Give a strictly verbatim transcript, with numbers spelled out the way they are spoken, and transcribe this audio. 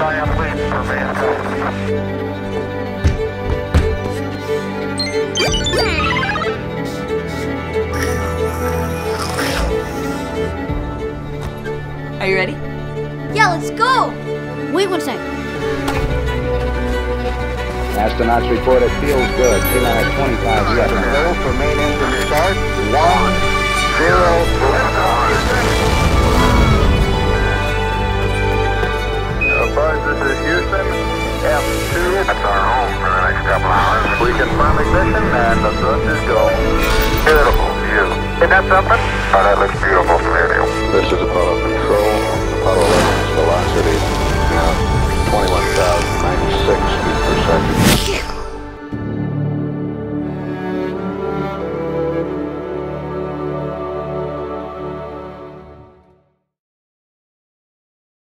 high on lead for mankind. Are you ready? Yeah, let's go! Wait one sec. Astronauts report it feels good. T-line at twenty-five seconds. Zero for main engine start. One, zero, uh, Buzz, this is Houston. F two. That's our home for the next couple hours. We confirm ignition and the thrust is go. Beautiful view. Isn't that something? Oh, that looks beautiful from here. This is Apollo Control. Apollo